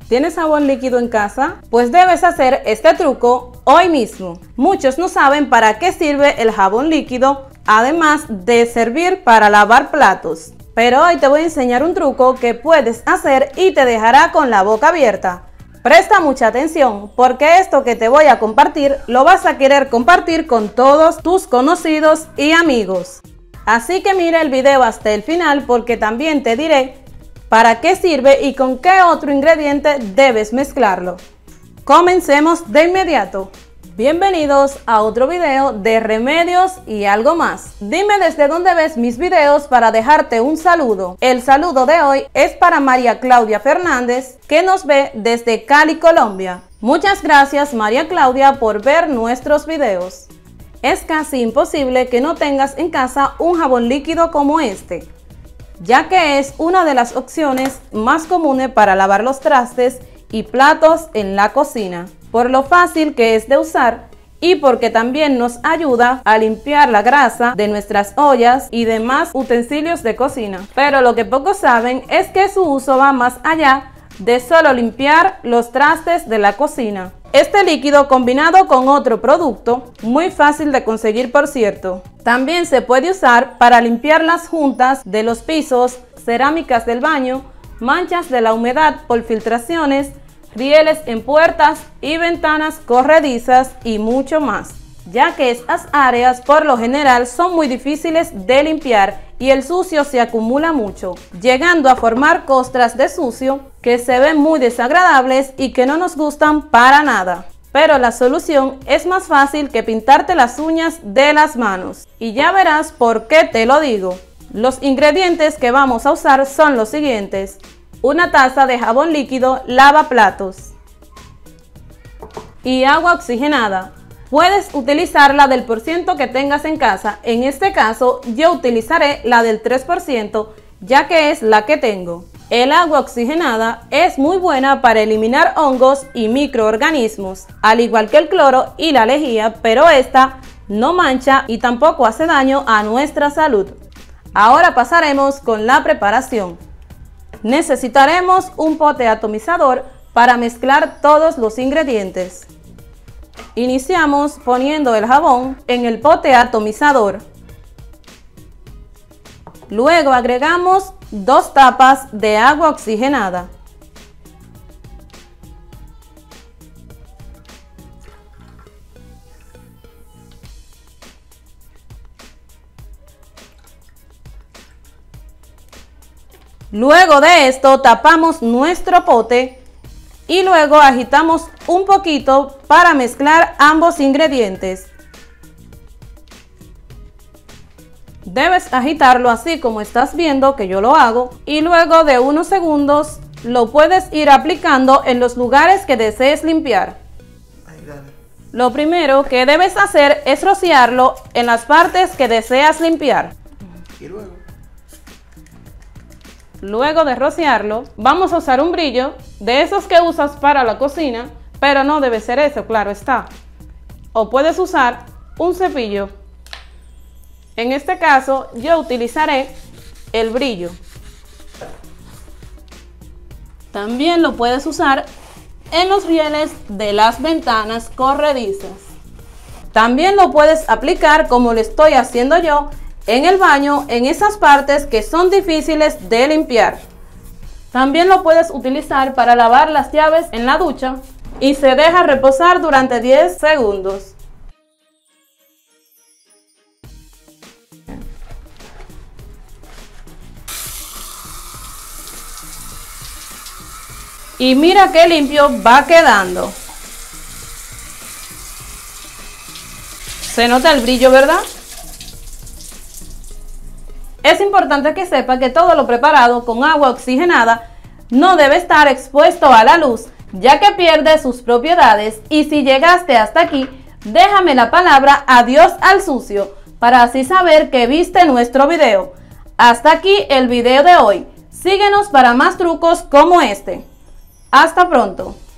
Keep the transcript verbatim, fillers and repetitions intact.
¿Tienes jabón líquido en casa? Pues debes hacer este truco hoy mismo. Muchos no saben para qué sirve el jabón líquido, además de servir para lavar platos. Pero hoy te voy a enseñar un truco que puedes hacer y te dejará con la boca abierta. Presta mucha atención, porque esto que te voy a compartir lo vas a querer compartir con todos tus conocidos y amigos. Así que mira el video hasta el final, porque también te diré para qué sirve y con qué otro ingrediente debes mezclarlo. Comencemos de inmediato. Bienvenidos a otro video de remedios y algo más. Dime desde dónde ves mis videos para dejarte un saludo. El saludo de hoy es para María Claudia Fernández, que nos ve desde Cali, Colombia. Muchas gracias, María Claudia, por ver nuestros videos. Es casi imposible que no tengas en casa un jabón líquido como este, ya que es una de las opciones más comunes para lavar los trastes y platos en la cocina, por lo fácil que es de usar y porque también nos ayuda a limpiar la grasa de nuestras ollas y demás utensilios de cocina. Pero lo que pocos saben es que su uso va más allá de solo limpiar los trastes de la cocina. Este líquido, combinado con otro producto, muy fácil de conseguir por cierto, también se puede usar para limpiar las juntas de los pisos, cerámicas del baño, manchas de la humedad por filtraciones, rieles en puertas y ventanas corredizas y mucho más, ya que estas áreas por lo general son muy difíciles de limpiar y el sucio se acumula mucho, llegando a formar costras de sucio que se ven muy desagradables y que no nos gustan para nada. Pero la solución es más fácil que pintarte las uñas de las manos. Y ya verás por qué te lo digo. Los ingredientes que vamos a usar son los siguientes: una taza de jabón líquido lavaplatos y agua oxigenada. Puedes utilizar la del por ciento que tengas en casa. En este caso yo utilizaré la del tres por ciento, ya que es la que tengo. El agua oxigenada es muy buena para eliminar hongos y microorganismos, al igual que el cloro y la lejía, pero esta no mancha y tampoco hace daño a nuestra salud. Ahora pasaremos con la preparación. Necesitaremos un pote atomizador para mezclar todos los ingredientes. Iniciamos poniendo el jabón en el pote atomizador. Luego agregamos dos tapas de agua oxigenada. Luego de esto tapamos nuestro pote y luego agitamos un poquito para mezclar ambos ingredientes. Debes agitarlo así como estás viendo que yo lo hago, y luego de unos segundos lo puedes ir aplicando en los lugares que desees limpiar. Lo primero que debes hacer es rociarlo en las partes que deseas limpiar. Y luego Luego de rociarlo, vamos a usar un brillo de esos que usas para la cocina, pero no debe ser eso, claro está. O puedes usar un cepillo. En este caso, yo utilizaré el brillo. También lo puedes usar en los rieles de las ventanas corredizas. También lo puedes aplicar, como lo estoy haciendo yo, en el baño, en esas partes que son difíciles de limpiar. También lo puedes utilizar para lavar las llaves en la ducha y se deja reposar durante diez segundos. Y mira qué limpio va quedando. Se nota el brillo, ¿verdad? Es importante que sepa que todo lo preparado con agua oxigenada no debe estar expuesto a la luz, ya que pierde sus propiedades. Y si llegaste hasta aquí, déjame la palabra adiós al sucio, para así saber que viste nuestro video. Hasta aquí el video de hoy. Síguenos para más trucos como este. Hasta pronto.